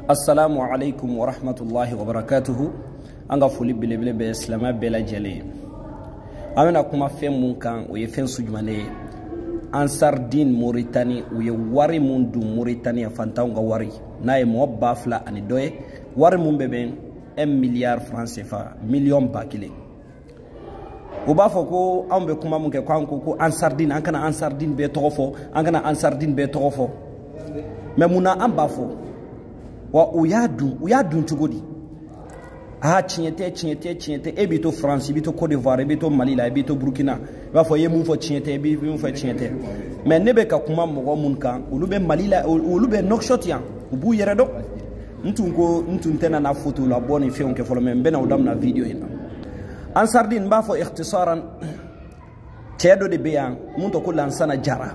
Assalamu alaikum wa rahmatullahi wa barakatuhu. Anga foli belebele be islama bela jale. Amena kuma fen mun kan o ye fen sujumane Ansardine Mauritanie o ye wari mun du Mauritanie fantaw nga wari na ye mo bafla ani doye wari mun beben 1 milliard francs CFA million bakile. O ba fo ko ambe kuma mun ke ko Ansardine an kana Ansardine be togofo an kana Ansardine be togofo mais muna an ba fo wa uyadun tugodi ah chinyete ebito France ebito Côte d'Ivoire ebito Mali la ebito Burkina ba fo yemu fo chinyete ebito fo chinyete mais nebe ka kuma mo mun kan ulube Mali la ulube Nouakchott ya ubu yere do ntuntena na photo la boni fe onke folo men bena udam na video ina Ansardine ba fo ikhtisaran cedo de beyan mun to ko lansana jara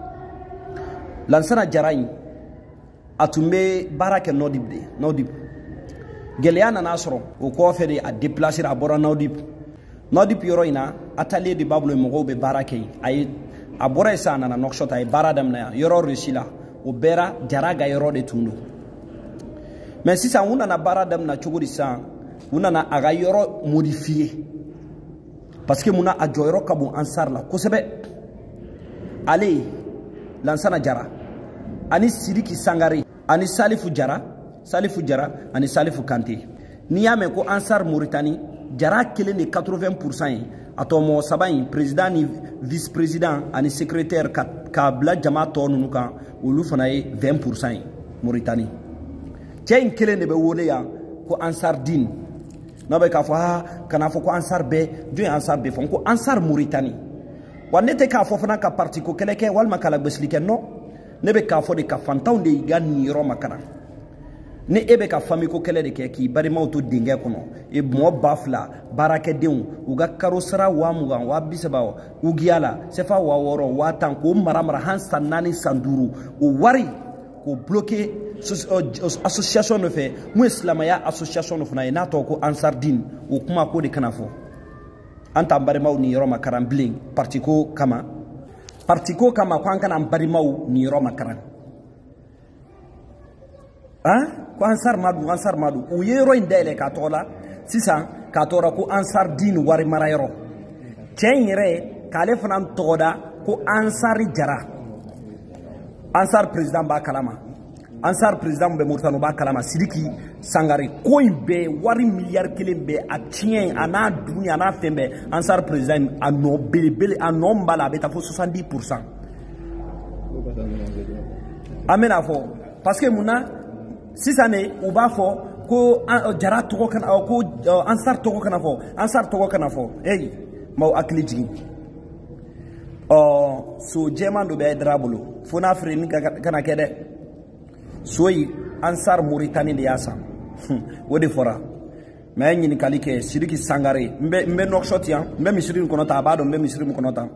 atumbe barake nodib geliana nasro o ko fede a déplacer a bora nodib yoro ina atelier de bablo mo be barake ay a bora sana na Nouakchott ay baradam na yoro resila o bera jaraga yoro de tundu mais si ça una na baradam na chuguri sa una na aga yoro modifier parce que muna a joyro kabu ansar la ko sebe ale lansana jara ani Sidiki Sangare ani Salifou Jara ani Salifou Kanté ni yame ko Ansar Mauritanie jara kelen de 80% atomo sabayin président ni vice président ani secrétaire ka bla jama to nunu kan olu fana ye 20% Mauritanie tiens kelen de be wole ya ko Ansardine no be ka fo kana fo ko Ansar be jo Ansar be fo ko Ansar Mauritanie wanete ka fo fana ka parti ko keleke walma kala beslike no nebe ka fo de ka fantaw de gani ro makana ne ebe ka fami ko kele de ke ki bari mawto dinge kono e mo bafla barake deun uga karosara wa muga wa bisaba ugiala sefa wa woro wa tan ko maramara hansan nani sanduru o wari ko bloquer association no fe mu islamaya association no fana na to ko Ansardine o kuma ko de kana fo anta bari maw ni ro makara bling partiko kama kwa kana mbarimaw ni Roma karan ko Ansar madu u yero indele ka tola sisa ka tora ko Ansardine wari marayro chenyere kale fanan toda ko Ansari jara Ansar président ba kalama Ansar président be Mauritanie ba kalama Sidiki Sangare ko imbe wari milliard kelen be a tien ana dunya na fembe Ansar président a no belebele a no mbala beta fo 70%. Amena fo parce que muna sisane u ba fo ko jara to kan ko Ansar to kan fo hey maw akliji so jemando be drabolo fo na frini kana kede soyi Ansar Mauritanie de yasa wodi fora mais nyini kalike Sidiki Sangare mbe Nouakchott ya mbe misiri kono ta bado mbe misiri kono ta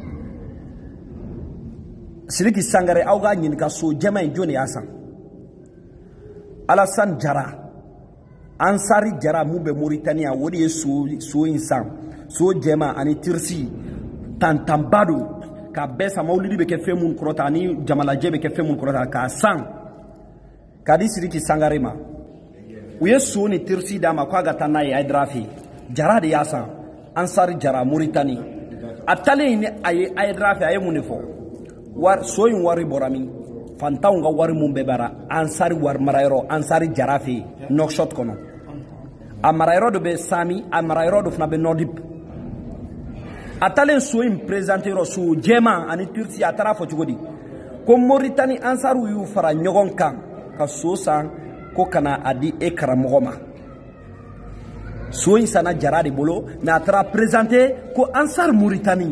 Sidiki Sangare awga nyini ka so jama joni yasa Alassane Jara Ansari Jara mube Mauritania wodi so insan so jama ani tirsi tantambado ka besa maulidi be ke femun krota ni jamala jebe ke femun krota ka sang kadi Sidiki Sangare ma uye so ni tirsi dama kwa gatana ya drafi jara de yasa Ansari Jara Mauritanie atale ni ay drafi ay munifo war so yin wari borami fantaw nga wari mumbe bara Ansari war marayro Ansari Jara fi Nouakchott kono amarayro do be sami amarayro do fna be nodip atale so yin présenter so jema ani tirsi atara fo chugodi ko Mauritanie Ansaru yu fara nyogon kan ka sosa ko kana adi ekra mogoma so insana jara de bolo na tra présenter ko Ansar Mauritanie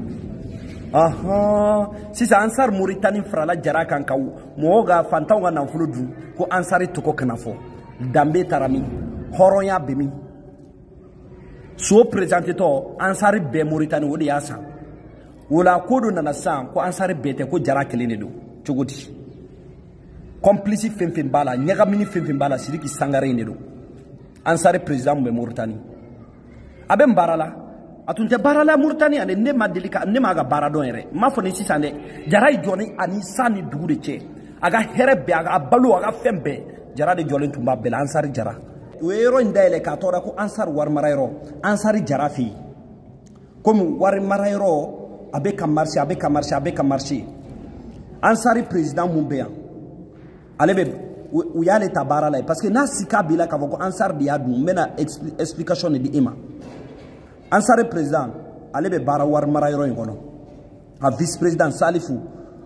si sa Ansar Mauritanie frala jara kan kaw moga fantaw na fuludu ko Ansari to ko kana fo dambe tarami horonya bemi so présenter to Ansari be Mauritanie wodi yasa wala kodo na sa ko Ansari bete ko jara kelene do chogoti complice fenfen bala nyagamini fenfen bala Sidiki Sangare ne do Ansari président be Mauritanie abem barala atunte barala Mauritanie ane ne madelika ne maga baradon ere ma foni sisane jaray joni ani sani dugude che aga herebe aga balu aga fembe jara de jɔlen tun b'a bɛɛ la ansari jara o ye yɔrɔ in dayɛlɛ k'a tɔgɔ da ko ansari wari mara yɔrɔ ansari jara fɛ yen komi wari mara yɔrɔ a bɛ ka marché a bɛ ka marché a bɛ ka marché ansari président mun bɛ yan ale bɛ u y'ale ta baara la parce que n'a sika b'i la k'a fɔ ko ansari de y'a dun n bɛna explication de di e ma ansari président ale bɛ baara wari mara yɔrɔ in kɔnɔ a vice président Salifu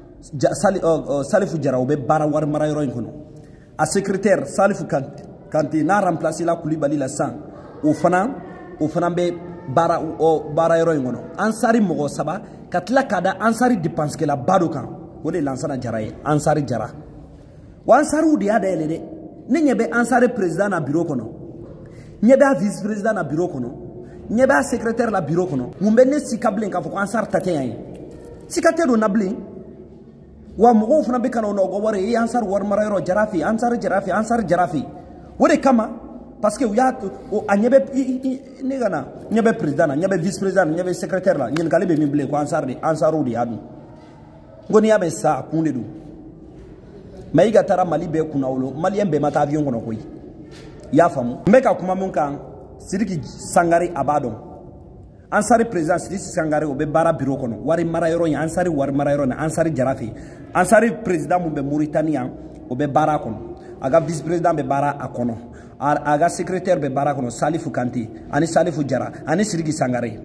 Jara o bɛ baara wari mara yɔrɔ in kɔnɔ a secrétaire Salifu Kante n'a remplacé la Kulibali la sisan o fana bɛ baara yɔrɔ in kɔnɔ ansari mɔgɔ 3 ka tila k'a da ansari dépense kɛla ba dɔ kan o de Lansana Jara ye ansari Jara wa ansariw de y'a dayɛlɛ dɛ ne ɲɛ bɛ ansari président na bureau kɔnɔ ɲɛ bɛ a vice président na bureau kɔnɔ ɲɛ bɛ a secrétaire la bureau kɔnɔ mun bɛ ne sika bilen k'a fɔ ko ansari ta tɛ yan ye sika tɛ don na bilen wa mɔgɔw fana bɛ ka na o ka wari ye ansari wari mara yɔrɔ Jara fɛ ansari Jara fɛ ansari Jara fɛ o de kama parce que u y'a a ɲɛ bɛ ne ka na ɲɛ bɛ président na ɲɛ bɛ vice président na ɲɛ bɛ secrétaire la ɲininkali bɛ min bilen ko ansariw de y'a dun n ko n'i y'a mɛn sa a kun de don mais i ka taara Mali bɛɛ kunna wolo maliyɛn bɛɛ ma taa avion kɔnɔ koyi i y'a faamu n bɛ ka kuma mun kan Sidiki Sangare a b'a dɔn ansari président Sidiki Sangare o bɛ baara bureau kɔnɔ wari mara yɔrɔ in ansari wari mara yɔrɔ na ansari Jara fɛ ansari président mun bɛ Mauritanie yan o bɛ baara kɔnɔ a ka vice président bɛ baara a kɔnɔ a ka secrétaire bɛ baara kɔnɔ Salifu Kante ani Salifu Jara ani Sidiki Sangare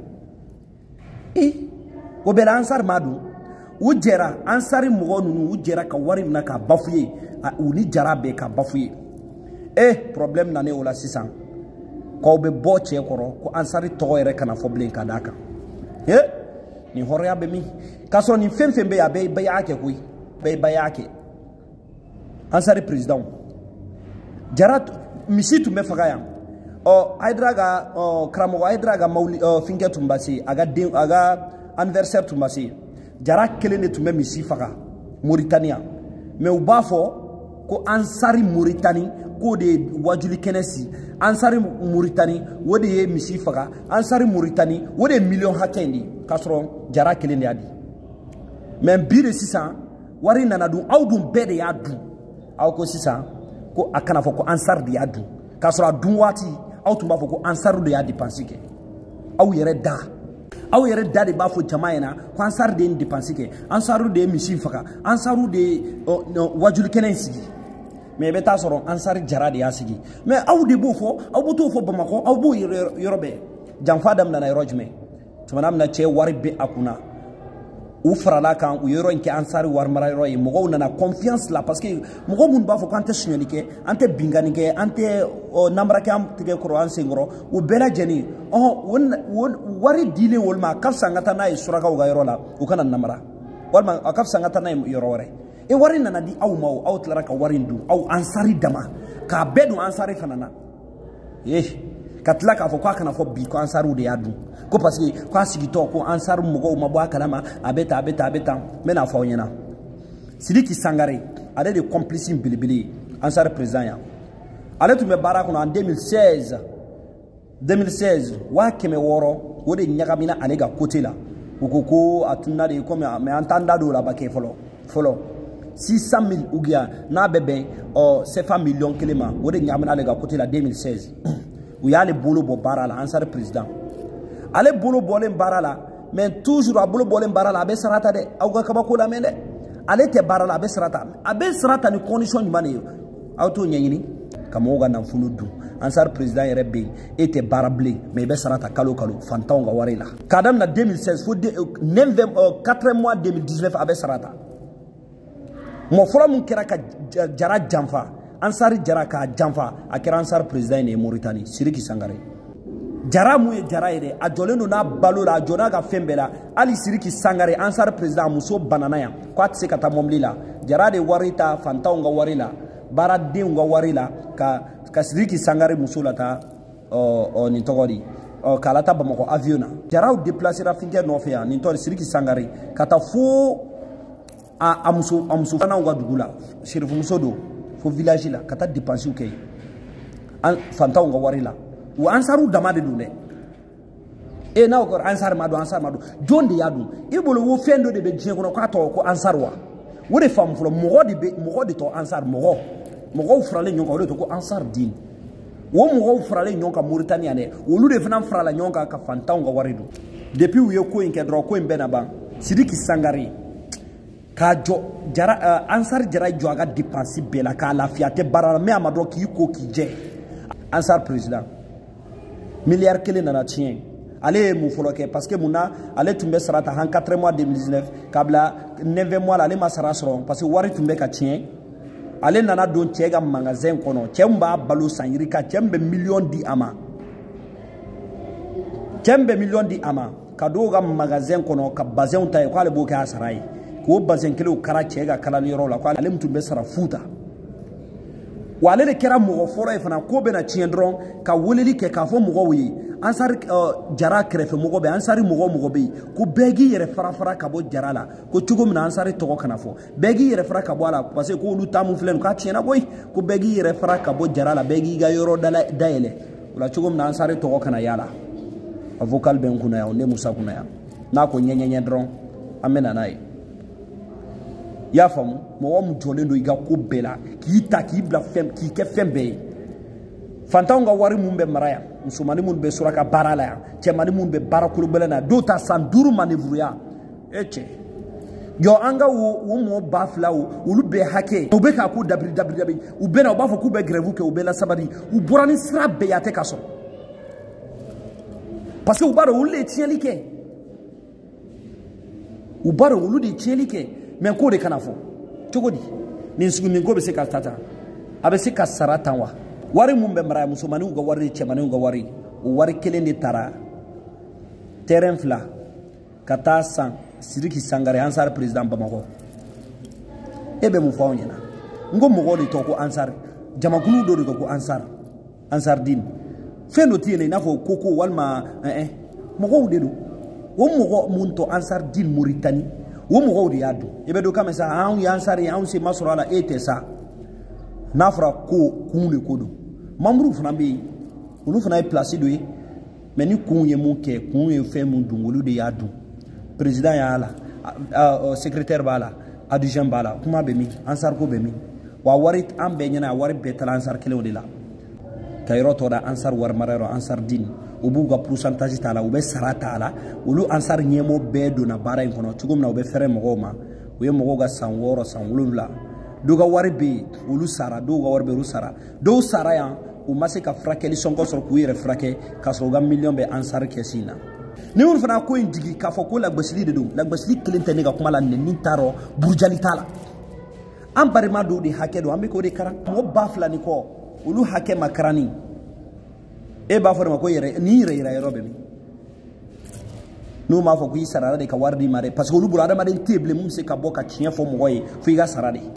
o bɛɛ la ansari m'a dun u jɛra ansari mɔgɔ ninnu u jɛra ka wari minɛ ka bafouer u ni Jara bɛɛ ka bafouer problème nane o la sisan k'aw bɛ bɔ cɛ kɔrɔ ko ansari tɔgɔ yɛrɛ kana fɔ bilen ka d'a kan nin hɔrɔnya bɛ min k'a sɔrɔ nin fɛn fɛn bɛ yen a bɛɛ y'a kɛ koyi bɛɛ y'a kɛ ansari président Jara misi tun bɛ faga yan Haidara ka karamɔgɔ Haidara ka finkɛ tun b'a se a ka anniversaire tun b'a se Jara kelen de tun bɛ misi faga Mauritanie mais u b'a fɔ ko ansari Mauritanie k'o de ye wajuli kɛnɛ si ansari Mauritanie o de ye misi faga ansari Mauritanie o de ye million hakɛ in de k'a sɔrɔ Jara kelen de y'a di mais bi de sisan wari nana dun aw dun bɛɛ de y'a dun aw ko sisan ko a kana fɔ ko ansari de y'a dun k'a sɔrɔ a dun waati aw tun b'a fɔ ko ansari de y'a dépense kɛ aw yɛrɛ da de b'a fɔ jama ɲɛna ko ansari de ye dépense kɛ ansari de ye misi faga ansari de ye wajuli kɛnɛ in sigi mais i bɛ taa sɔrɔ ansari Jara de y'a sigi mais aw de b'o fɔ aw bɛ t'o fɔ Bamakɔ aw b'o yɔrɔ bɛɛ janfa daminɛna yɔrɔ jumɛn jamana min na cɛ wari bɛ a kunna u farala kan u yɔrɔ in kɛ ansari wari mara yɔrɔ ye mɔgɔw nana confiance la parce que mɔgɔ minnu b'a fɔ k'an tɛ suɲɛli kɛ an tɛ binkani kɛ an tɛ namara kɛ an tɛgɛ kɔrɔ an sen kɔrɔ u bɛɛ lajɛlen wari dilen olu ma a ka fisa an ka taa n'a ye surakaw ka yɔrɔ la u kana namara walima a ka fisa an ka taa n'a ye yɔrɔ wɛrɛ wari nana di aw ma aw tilara ka wari in dun aw ansari dama k'a bɛɛ dun ansari fana na ka tila k'a fɔ k'a kana fɔ bi ko ansariw de y'a dun ko parce que k'a sigitɔ ko ansari mɔgɔw ma bɔ a kalama a bɛ tan n bɛna fɔ aw ɲɛna Sidiki Sangare ale de complice belebele ye ansari président yan ale tun bɛ baara kɔnɔ en 2016 600 o de ɲagamina ale ka côté la u ko a tunna de comme mais an t'an da don o la ba kɛ fɔlɔ 600 000 ou bien n'a bɛ bɛn CFA million 1 ma o de ɲagamina ale ka côté la 2016 u y'ale bolo bɔ baara la ansari président ale bolo bɔlen baara la mais toujours a bolo bɔlen baara la a bɛ sarata dɛ aw ka kabako lamɛn dɛ ale tɛ baara la a bɛ sarata ni condition jumɛn de ye aw t'o ɲɛɲini ka mɔgɔw ka nafolo dun ansari président yɛrɛ bɛ yen e tɛ baara bilen mais i bɛ sarata kalo fantanw ka wari la k'a daminɛ 2016 fo 4 mois 2019 a bɛ sarata mɔgɔ fɔlɔ min kɛra ka Jara janfa ansari Jara k'a janfa a kɛra ansari président de ye Mauritanie Sidiki Sangare Jara mun ye Jara ye dɛ a jɔlen don n'a balo la a jɔ n'a ka fɛn bɛɛ la hali Sidiki Sangare ansari président a muso banana yan ko a tɛ se ka taa mobili la Jara de wari ta fantanw ka wari la baaradenw ka wari la ka Sidiki Sangare muso la taa nin tɔgɔ di k'a la taa Bamakɔ avion na Jaraw déplacera finkɛ nɔfɛ yan nin tɔgɔ Sidiki Sangare ka taa fo a muso fanaw ka dugu la sherifu muso don fo village la ka taa dépenses kɛ fantanw ka wari la u ansariw dama de don dɛ n'aw ko ansari ma don jɔn de y'a dun i bolo wo fɛn dɔ de bɛ diɲɛ kɔnɔ k'a tɔgɔ ko ansari wa o de faamu fɔlɔ mɔgɔ de tɔgɔ ansari mɔgɔ mɔgɔw faralen ɲɔgɔn kan o de to ko ansar din o mɔgɔw faralen ɲɔgɔn kan Mauritania dɛ olu de fana farala ɲɔgɔn kan ka fantanw ka wari dun depuis u ye ko in kɛ dɔrɔn ko in bɛɛ na ban Sidiki Sangare k'a jɔ jara ansar jara jɔ a ka dépense bɛɛ la k'a lafiya tɛ baara la mais a ma dɔn k'i ko k'i jɛ ansar président miliyari 1 nana tiɲɛ ale ye mun fɔlɔ kɛ parce que mun na ale tun bɛ sara ta han 4 mois 2019 k'a bila 9 mois la ale ma sara sɔrɔ parce que wari tun bɛ ka tiɲɛ ale nana don cɛ ka magasin kɔnɔ cɛ min b'a balo san yiri ka cɛ min bɛ miliyɔn di a ma cɛ min bɛ miliyɔn di a ma ka don ka magasin kɔnɔ ka bazɛnw ta ye k'ale b'o kɛ a sara ye k'o bazɛn kelenw kara cɛ ka kalali yɔrɔ la k'ale min tun bɛ sara futa wa ale de kɛra mɔgɔ fɔlɔ ye fana ko bɛna tiɲɛ dɔrɔn ka weleli kɛ k'a fɔ mɔgɔw ye ansari jara kɛrɛfɛ mɔgɔ bɛ ansari mɔgɔ bɛ yen ko bɛɛ k'i yɛrɛ fara ka bɔ jara la ko cogo min na ansari tɔgɔ kana fɔ bɛɛ k'i yɛrɛ fara ka bɔ a la parce que ko olu taa mun filɛ nin k'a tiɲɛna koyi ko bɛɛ k'i yɛrɛ fara ka bɔ jara la bɛɛ k'i ka yɔrɔ dayɛlɛ o la cogo min na ansari tɔgɔ kana yala a vocal bɛ n kunna yan ne Musa kunna yan n'a ko ɲɛɲɛɲɛ dɔrɔn an bɛ na n'a ye i y'a faamu mɔgɔ min jɔlen don i ka ko bɛɛ la k'i ta k'i bila fɛn k'i kɛ fɛn bɛɛ ye fantanw ka wari mun bɛ mara yan musomanni mun bɛ suraka baara la yan cɛmanni mun bɛ baara kologɛlɛn na dɔw ta san 5 manevruya e cɛ jɔ an ka o mɔgɔ 2000 olu bɛɛ hakɛ u bɛ k'a ko dabiri u bɛ na u b'a fɔ k'u bɛ grève kɛ u bɛ la sabali u bɔra ni sira bɛɛ ye a tɛ ka sɔrɔ parce que u b'a dɔn olu de ye tiɲɛli kɛ u b'a dɔn olu de ye tiɲɛli kɛ mais ko de kana fɔ cogo di nin ko bɛ se ka tata a bɛ se ka sara tan wa wari mun bɛ mara musomanniw ka wari cɛmanniw ka wari o wari kelen de taara terrain 2 ka taa san Sidiki Sangare ansar président Bamakɔ e bɛ mun fɔ anw ɲɛna n ko mɔgɔw de tɔgɔ ko ansar jamakulu dɔ de ko ansar din fɛn dɔ tɛ yen i n'a fɔ koko walima mɔgɔw de don o mɔgɔ mun tɔ ansar din Mauritanie o mɔgɔw de y'a dun i bɛ don kama sa anw ye ansar ye anw se ma sɔrɔ a la e tɛ sa n'a fɔra ko kun de ko don membre fana bɛ yen olu fana ye place dɔ ye mais ni kun ye mun kɛ kun ye fɛn mun dun olu de y'a dun président y'a la secrétaire b'a la adjoint b'a la kuma bɛ min ansar ko bɛ min wa wari an bɛɛ ɲɛna wari bɛɛ taara ansar kelenw de la ka yɔrɔ tɔ da ansar wari mara yɔrɔ ansar din u b'u ka pourcentage ta la u bɛ sara ta la olu ansar ɲɛmɔgɔ bɛɛ donna baara in kɔnɔ cogo min na u bɛ fɛrɛ mɔgɔw ma u ye mɔgɔw ka san 6 san 7 dɔw ka wari bɛ yen olu sara dɔw ka wari bɛ yen olu sara dɔw sara yan u ma se ka furakɛli sɔngɔ sɔrɔ k'u yɛrɛ furakɛ k'a sɔrɔ u ka miliyɔn bɛ ansar kɛsi in na ni olu fana ko in jigi k'a fɔ ko lagosili de don lagosili kelen tɛ ne ka kuma la nɛni t'a rɔ burujali t'a la an barima dɔw de hakɛ don an bɛ k'o de karan mɔgɔ 2000 ni kɔ olu hakɛ ma karanni e b'a fɔ de ma ko ni yɛrɛ yira yɔrɔ bɛ min n'u m'a fɔ k'i sarara de ka wari d'i ma dɛ parce que olu bolo adamaden tɛ yen bilen mun bɛ se ka bɔ ka tiɲɛ fɔ mɔgɔ ye fo i ka sara de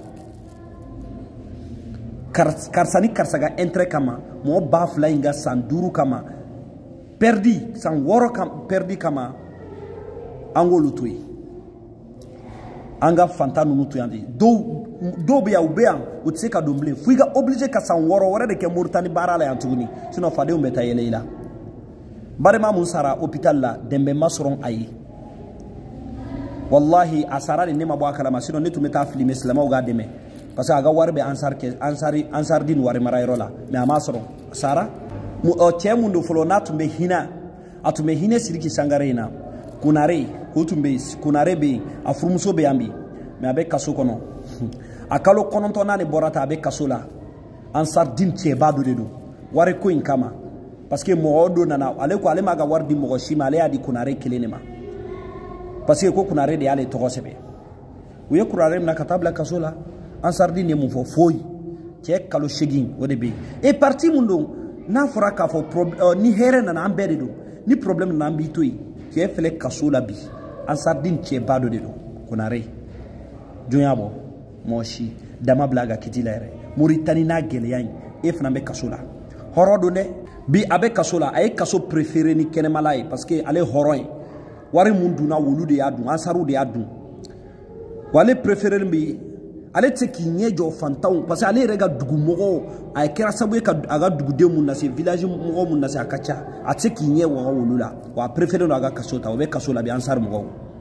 karisa ni karisa ka intérêt kama mɔgɔ 2000 in ka san 5 kama perdi san 6 perdi kama an k'olu to yen an ka fantan ninnu to yan de dɔw bɛ yan u bɛ yan u tɛ se ka don bilen fo i ka obligé ka san 6 wɛrɛ de kɛ Mauritanie baara la yan tuguni sinon fadenw bɛ taa yɛlɛ i la barima mun sara hôpital la dɛmɛ ma sɔrɔ a ye wallahi a sara de ne ma bɔ a kalama sinon ne tun bɛ taa filmer silamɛw k'a dɛmɛ parce que a ka wari bɛ ansar din wari mara yɔrɔ la mais a ma sɔrɔ sara cɛ mun don fɔlɔ n'a tun bɛ hinɛ a tun bɛ hinɛ Sidiki Sangare in na Kunare ko tun bɛ yen Kunare bɛ yen a furumuso bɛ yan bi mais a bɛ kaso kɔnɔ a kalo 9 de bɔra ta a bɛ kaso la ansar din cɛba dɔ de don wari ko in kama parce que mɔgɔ dɔ nana ale ko ale m'a ka wari di mɔgɔ si ma ale y'a di Kunare kelen de ma parce que ko Kunare de y'ale tɔgɔ sɛbɛn u ye Kunare minɛ ka taa bila kaso la ansar din ye mun fɔ foyi cɛ kalo 8 o de bɛ yen et parti mun don n'a fɔra k'a fɔ ni hɛrɛ nana an bɛɛ de don ni problème nana an b'i to yen cɛ filɛ kaso la bi ansar din cɛba dɔ de don Kunare jɔnya bɔ mɔgɔ si dama bila a ka kiti la yɛrɛ Mauritanie n'a gɛlɛya in e fana bɛ kaso la hɔrɔn don dɛ bi a bɛ kaso la a ye kaso préféré ni kɛnɛmala ye parce que ale hɔrɔn ye wari mun dunna wulu de y'a dun ansaru de y'a dun wa ale préféré bɛ ale tɛ se k'i ɲɛ jɔ fantanw parce que ale yɛrɛ ka dugumɔgɔw a kɛra sababu ye ka a ka duguden mun lase village mɔgɔw mun lase a ka ca a tɛ se k'i ɲɛ waga wulu la wa a préféré don a ka kaso ta o bɛ kaso la bi ansar mɔgɔw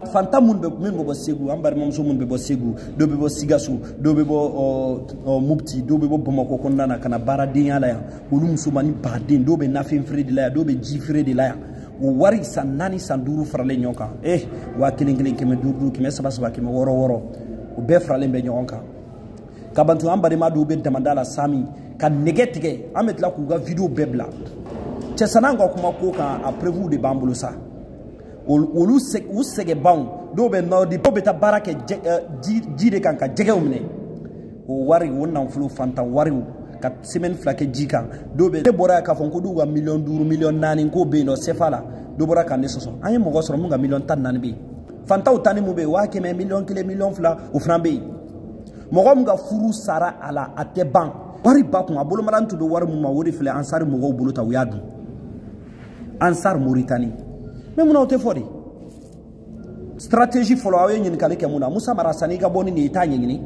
fanta mun be segu ambar mamso mun be bo segu do be bo sigasu do be bo mupti do be bo bamako kondana kana baradin yala ya ulum sumani badin do be nafin fredi la do be ji fredi la o wari sanani sanduru frale nyoka wa kilin keme duru keme saba keme woro o be frale be nyoka kabantu ambari ma do be damandala sami ka negetige ametla ku ga video bebla chesananga kuma ko ka a prévu de bambulo sa olu sege bang do be no di pobeta barake jide kanka jege umne o wari wonnan fulu fanta wari ka semaine flake jika do be de bora ka fonko du wa million duru million nani ko be no sefala do bora kan nesoso ay mo gosro mu ga million tan nani be fanta utani mu be wa ke me million kile million fla o frambe mo gom ga furu sara ala ate bang wari ba ko abolo malantu do wari mu ma wori fle ansar mo go bulu ta wiyadu ansar Mauritanie mais muna ote fodi stratégie folo awe nyin kale ke muna musa marasani ga boni ni ta nyini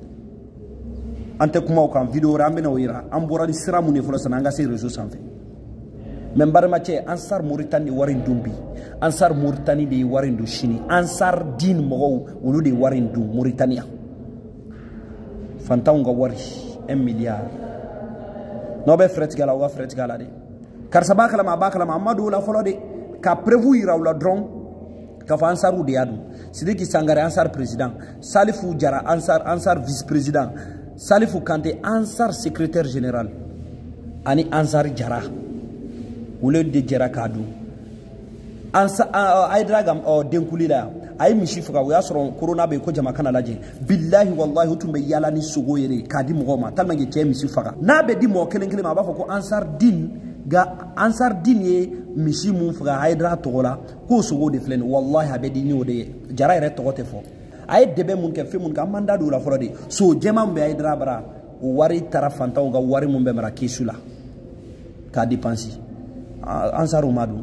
ante kuma kan video rambe na wira ambora di siramu ne folo sananga se réseau sanfe men barma che ansar Mauritanie warin dumbi ansar Mauritanie de warin du shini ansar din mo wulu de warin du Mauritania fantaunga wari 1 milliard no be fret gala wa fret gala de karsa bakala ma amadu la folo de ka prévu ira la dron ka fa ansaru de yadu Sidiki Sangare ansar président Salifou Diarra ansar vice président Salifou Kanté ansar secrétaire général ani ansar Diarra wule de Diarra kadu ansa ay dragam o denkulila ay mishifuka wa yasron corona be ko jama kana laje billahi wallahi tumbe yala ni sogo yere kadi mo ma talma nge ke mishifuka na be di mo kelen ma ba fa ko ansar din ga ansar din ye misi mun fuga haydra togola ko sogo de flen wallahi habedi ni ode Diarra ere togote fo ay debe mun ke fe mun ka manda do la folo de so jema be haydra bara wari tarafanta ga wari mun be mara kisula ka dépenser ansar umadu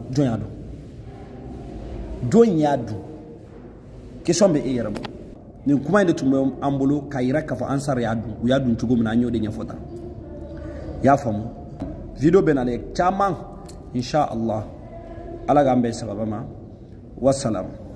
jonyadu question be eyara ni kuma inde tumbe ambolo kayira kafa ansar yadu tugo mun anyo de nyafota ya famu video benale chaman insha Allah ala gambe sababa ma wassalam